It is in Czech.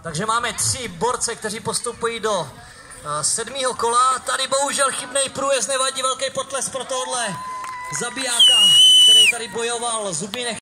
Takže máme 3 borce, kteří postupují do 7. kola. Tady bohužel chybnej průjezd, nevadí, velký potlesk pro tohle zabijáka, který tady bojoval, Zubínek.